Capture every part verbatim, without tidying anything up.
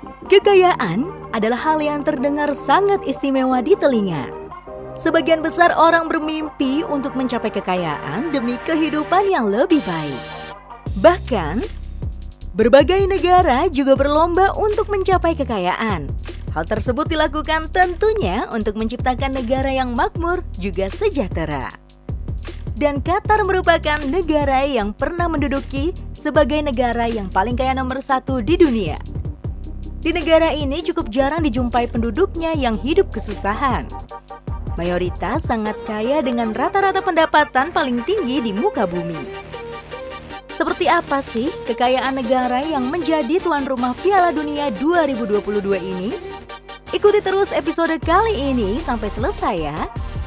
Kekayaan adalah hal yang terdengar sangat istimewa di telinga. Sebagian besar orang bermimpi untuk mencapai kekayaan demi kehidupan yang lebih baik. Bahkan, berbagai negara juga berlomba untuk mencapai kekayaan. Hal tersebut dilakukan tentunya untuk menciptakan negara yang makmur juga sejahtera. Dan Qatar merupakan negara yang pernah menduduki sebagai negara yang paling kaya nomor satu di dunia. Di negara ini cukup jarang dijumpai penduduknya yang hidup kesusahan. Mayoritas sangat kaya dengan rata-rata pendapatan paling tinggi di muka bumi. Seperti apa sih kekayaan negara yang menjadi tuan rumah Piala Dunia dua ribu dua puluh dua ini? Ikuti terus episode kali ini sampai selesai ya.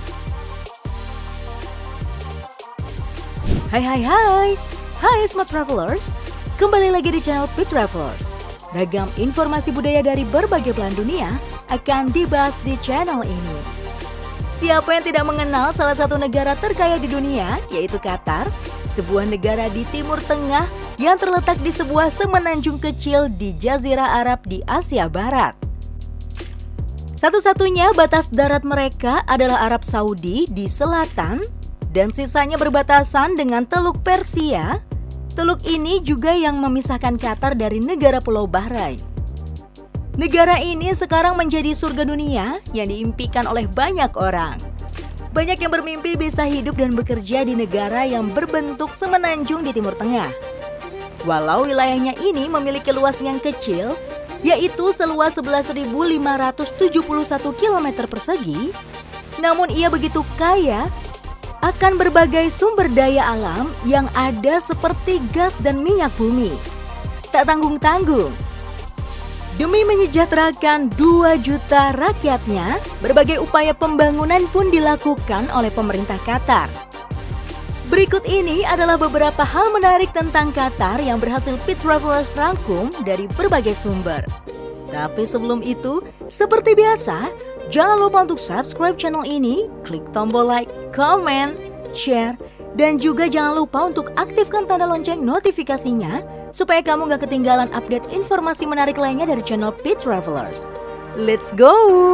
Hai hai hai, hai Smart Travelers, kembali lagi di channel Pit Travelers. Ragam informasi budaya dari berbagai belahan dunia akan dibahas di channel ini. Siapa yang tidak mengenal salah satu negara terkaya di dunia, yaitu Qatar, sebuah negara di Timur Tengah yang terletak di sebuah semenanjung kecil di Jazirah Arab di Asia Barat. Satu-satunya batas darat mereka adalah Arab Saudi di selatan, dan sisanya berbatasan dengan Teluk Persia. Teluk ini juga yang memisahkan Qatar dari negara Pulau Bahrain. Negara ini sekarang menjadi surga dunia yang diimpikan oleh banyak orang. Banyak yang bermimpi bisa hidup dan bekerja di negara yang berbentuk semenanjung di Timur Tengah. Walau wilayahnya ini memiliki luas yang kecil, yaitu seluas sebelas ribu lima ratus tujuh puluh satu kilometer persegi, namun ia begitu kaya akan berbagai sumber daya alam yang ada seperti gas dan minyak bumi. Tak tanggung-tanggung, demi menyejahterakan dua juta rakyatnya, berbagai upaya pembangunan pun dilakukan oleh pemerintah Qatar. Berikut ini adalah beberapa hal menarik tentang Qatar yang berhasil Pit Travelers rangkum dari berbagai sumber. Tapi sebelum itu, seperti biasa, jangan lupa untuk subscribe channel ini, klik tombol like, comment, share, dan juga jangan lupa untuk aktifkan tanda lonceng notifikasinya supaya kamu gak ketinggalan update informasi menarik lainnya dari channel Pit Travelers. Let's go!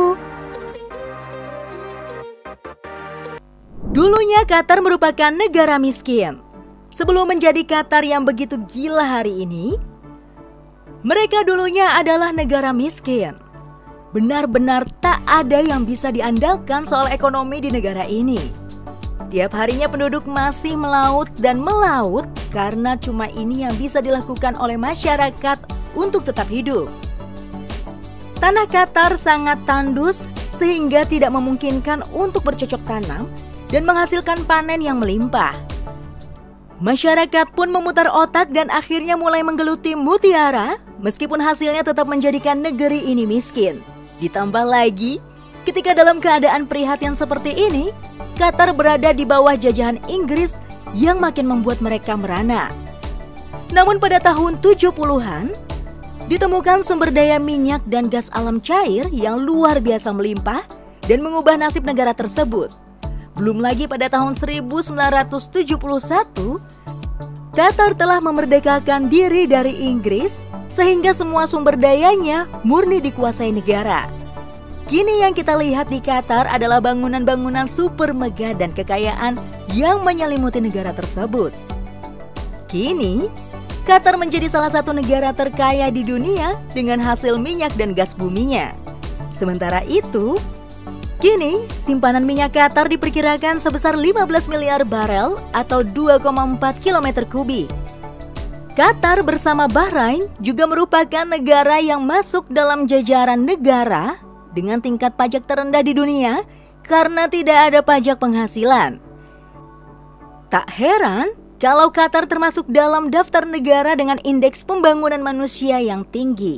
Dulunya Qatar merupakan negara miskin. Sebelum menjadi Qatar yang begitu gila hari ini, mereka dulunya adalah negara miskin. Benar-benar tak ada yang bisa diandalkan soal ekonomi di negara ini. Tiap harinya penduduk masih melaut dan melaut karena cuma ini yang bisa dilakukan oleh masyarakat untuk tetap hidup. Tanah Qatar sangat tandus sehingga tidak memungkinkan untuk bercocok tanam dan menghasilkan panen yang melimpah. Masyarakat pun memutar otak dan akhirnya mulai menggeluti mutiara meskipun hasilnya tetap menjadikan negeri ini miskin. Ditambah lagi, ketika dalam keadaan prihatin seperti ini, Qatar berada di bawah jajahan Inggris yang makin membuat mereka merana. Namun pada tahun tujuh puluhan, ditemukan sumber daya minyak dan gas alam cair yang luar biasa melimpah dan mengubah nasib negara tersebut. Belum lagi pada tahun seribu sembilan ratus tujuh puluh satu, Qatar telah memerdekakan diri dari Inggris sehingga semua sumber dayanya murni dikuasai negara. Kini yang kita lihat di Qatar adalah bangunan-bangunan super megah dan kekayaan yang menyelimuti negara tersebut. Kini, Qatar menjadi salah satu negara terkaya di dunia dengan hasil minyak dan gas buminya. Sementara itu, kini simpanan minyak Qatar diperkirakan sebesar lima belas miliar barel atau dua koma empat kilometer kubik. Qatar bersama Bahrain juga merupakan negara yang masuk dalam jajaran negara dengan tingkat pajak terendah di dunia karena tidak ada pajak penghasilan. Tak heran kalau Qatar termasuk dalam daftar negara dengan indeks pembangunan manusia yang tinggi.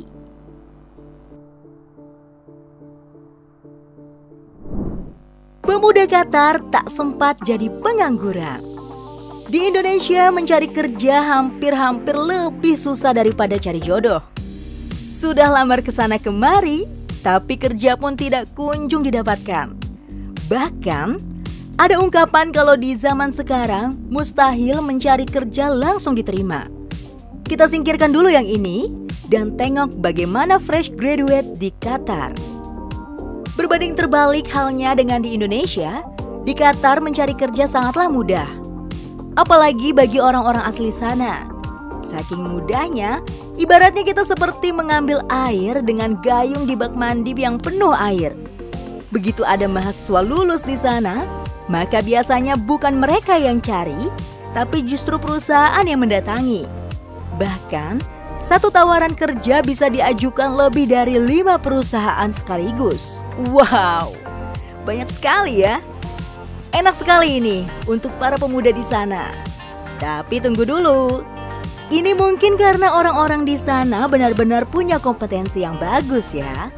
Pemuda Qatar tak sempat jadi pengangguran. Di Indonesia mencari kerja hampir-hampir lebih susah daripada cari jodoh. Sudah lamar kesana kemari, tapi kerja pun tidak kunjung didapatkan. Bahkan, ada ungkapan kalau di zaman sekarang mustahil mencari kerja langsung diterima. Kita singkirkan dulu yang ini. dan tengok bagaimana fresh graduate di Qatar. Berbanding terbalik halnya dengan di Indonesia, di Qatar mencari kerja sangatlah mudah. Apalagi bagi orang-orang asli sana. Saking mudahnya, ibaratnya kita seperti mengambil air dengan gayung di bak mandi yang penuh air. Begitu ada mahasiswa lulus di sana, maka biasanya bukan mereka yang cari, tapi justru perusahaan yang mendatangi. Bahkan, satu tawaran kerja bisa diajukan lebih dari lima perusahaan sekaligus. Wow, banyak sekali ya. Enak sekali ini untuk para pemuda di sana. Tapi tunggu dulu. Ini mungkin karena orang-orang di sana benar-benar punya kompetensi yang bagus ya.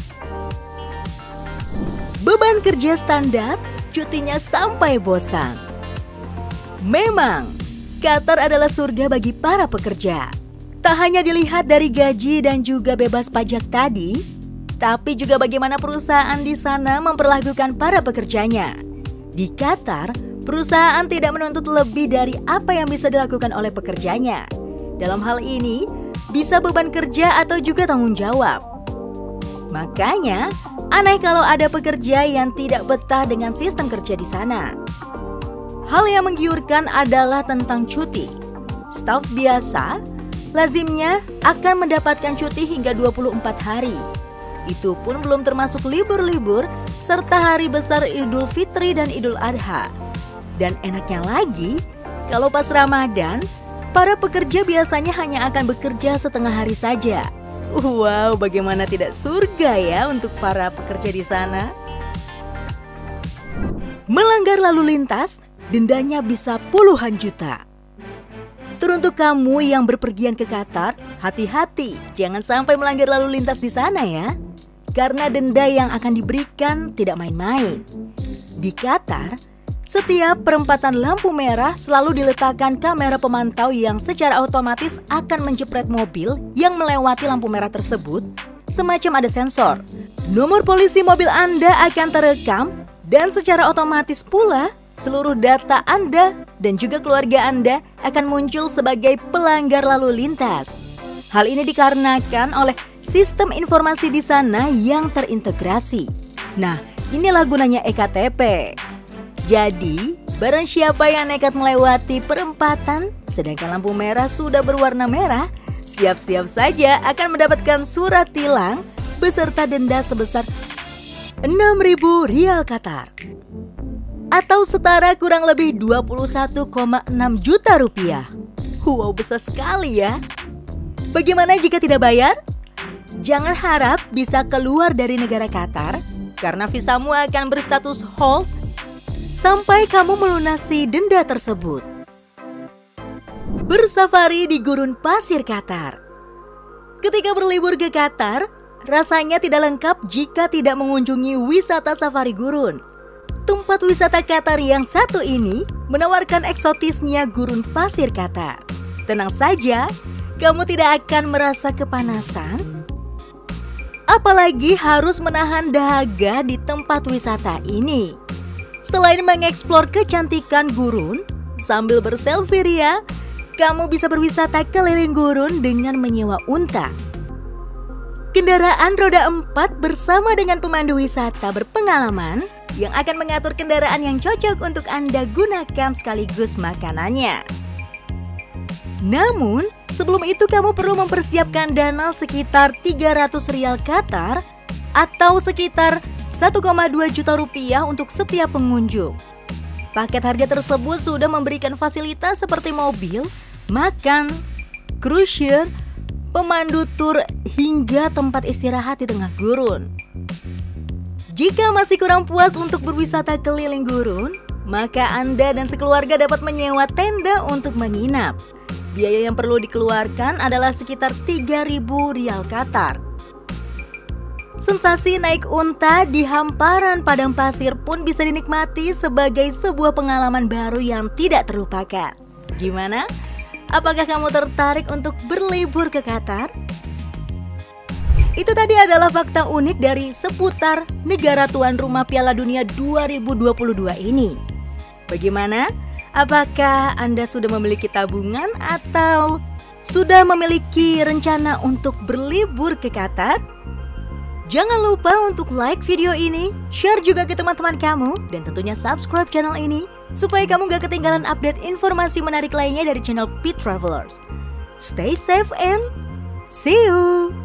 Beban kerja standar, cutinya sampai bosan. Memang, Qatar adalah surga bagi para pekerja. Tak hanya dilihat dari gaji dan juga bebas pajak tadi, tapi juga bagaimana perusahaan di sana memperlakukan para pekerjanya. Di Qatar, perusahaan tidak menuntut lebih dari apa yang bisa dilakukan oleh pekerjanya. Dalam hal ini, bisa beban kerja atau juga tanggung jawab. Makanya, aneh kalau ada pekerja yang tidak betah dengan sistem kerja di sana. Hal yang menggiurkan adalah tentang cuti. Staf biasa, lazimnya akan mendapatkan cuti hingga dua puluh empat hari. Itu pun belum termasuk libur-libur serta hari besar Idul Fitri dan Idul Adha. Dan enaknya lagi, kalau pas Ramadan, para pekerja biasanya hanya akan bekerja setengah hari saja. Wow, bagaimana tidak surga ya untuk para pekerja di sana. Melanggar lalu lintas, dendanya bisa puluhan juta. Teruntuk kamu yang berpergian ke Qatar, hati-hati, jangan sampai melanggar lalu lintas di sana ya. Karena denda yang akan diberikan tidak main-main. Di Qatar, setiap perempatan lampu merah selalu diletakkan kamera pemantau yang secara otomatis akan menjepret mobil yang melewati lampu merah tersebut, semacam ada sensor. Nomor polisi mobil Anda akan terekam dan secara otomatis pula seluruh data Anda dan juga keluarga Anda akan muncul sebagai pelanggar lalu lintas. Hal ini dikarenakan oleh sistem informasi di sana yang terintegrasi. Nah, inilah gunanya e K T P. Jadi, barang siapa yang nekat melewati perempatan sedangkan lampu merah sudah berwarna merah, siap-siap saja akan mendapatkan surat tilang beserta denda sebesar enam ribu rial Qatar. Atau setara kurang lebih dua puluh satu koma enam juta rupiah. Wow, besar sekali ya. Bagaimana jika tidak bayar? Jangan harap bisa keluar dari negara Qatar, karena visamu akan berstatus hold sampai kamu melunasi denda tersebut. Bersafari di gurun pasir Qatar. Ketika berlibur ke Qatar, rasanya tidak lengkap jika tidak mengunjungi wisata safari gurun. Tempat wisata Qatar yang satu ini menawarkan eksotisnya gurun pasir Qatar. Tenang saja, kamu tidak akan merasa kepanasan, apalagi harus menahan dahaga di tempat wisata ini. Selain mengeksplor kecantikan gurun, sambil berselfie ria, kamu bisa berwisata keliling gurun dengan menyewa unta. Kendaraan roda empat bersama dengan pemandu wisata berpengalaman yang akan mengatur kendaraan yang cocok untuk Anda gunakan sekaligus makanannya. Namun, sebelum itu kamu perlu mempersiapkan dana sekitar tiga ratus rial Qatar atau sekitar satu koma dua juta rupiah untuk setiap pengunjung. Paket harga tersebut sudah memberikan fasilitas seperti mobil, makan, cruiser, pemandu tur hingga tempat istirahat di tengah gurun. Jika masih kurang puas untuk berwisata keliling gurun, maka Anda dan sekeluarga dapat menyewa tenda untuk menginap. Biaya yang perlu dikeluarkan adalah sekitar tiga ribu rial Qatar. Sensasi naik unta di hamparan padang pasir pun bisa dinikmati sebagai sebuah pengalaman baru yang tidak terlupakan. Gimana? Apakah kamu tertarik untuk berlibur ke Qatar? Itu tadi adalah fakta unik dari seputar negara tuan rumah Piala Dunia dua ribu dua puluh dua ini. Bagaimana? Apakah Anda sudah memiliki tabungan atau Sudah memiliki rencana untuk berlibur ke Qatar? Jangan lupa untuk like video ini, share juga ke teman-teman kamu, dan tentunya subscribe channel ini supaya kamu gak ketinggalan update informasi menarik lainnya dari channel Pit Travelers. Stay safe and see you!